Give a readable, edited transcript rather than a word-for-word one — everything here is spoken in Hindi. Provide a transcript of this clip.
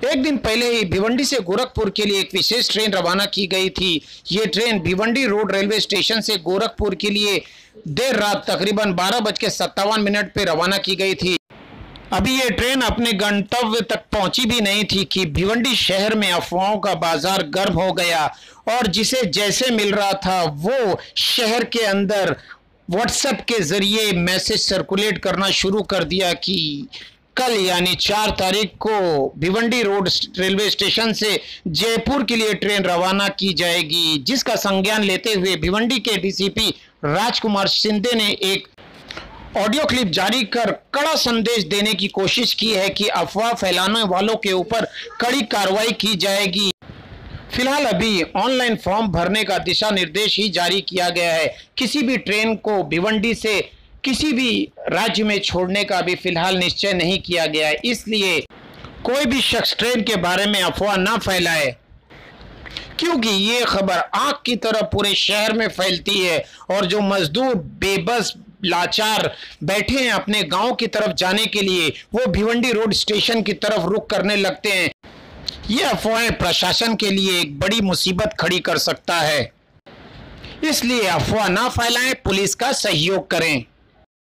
एक दिन पहले ही भिवंडी से गोरखपुर के लिए एक विशेष ट्रेन रवाना की गई थी। ये train Bhiwandi road railway station से गोरखपुर के लिए देर रात तकरीबन 12:57 पे रवाना की गई थी। अभी ये ट्रेन अपने गंतव्य तक पहुंची भी नहीं थी कि भिवंडी शहर में अफवाहों का बाजार गर्म हो गया और जिसे जैसे मिल रहा था वो शहर के अंदर व्हाट्सएप के जरिए मैसेज सर्कुलेट करना शुरू कर दिया कि कल यानी 4 तारीख को भिवंडी रोड रेलवे स्टेशन से जयपुर के लिए ट्रेन रवाना की जाएगी, जिसका संज्ञान लेते हुए भिवंडी के डीसीपी राजकुमार शिंदे ने एक ऑडियो क्लिप जारी कर कड़ा संदेश देने की कोशिश की है कि अफवाह फैलाने वालों के ऊपर कड़ी कार्रवाई की जाएगी। फिलहाल अभी ऑनलाइन फॉर्म भरने का दिशा निर्देश ही जारी किया गया है। किसी भी ट्रेन को भिवंडी से किसी भी राज्य में छोड़ने का अभी फिलहाल निश्चय नहीं किया गया है, इसलिए कोई भी शख्स ट्रेन के बारे में अफवाह ना फैलाए, क्योंकि ये खबर आग की तरह पूरे शहर में फैलती है और जो मजदूर बेबस लाचार बैठे हैं अपने गांव की तरफ जाने के लिए, वो भिवंडी रोड स्टेशन की तरफ रुख करने लगते हैं। ये अफवाहें प्रशासन के लिए एक बड़ी मुसीबत खड़ी कर सकता है, इसलिए अफवाह ना फैलाएं, पुलिस का सहयोग करें।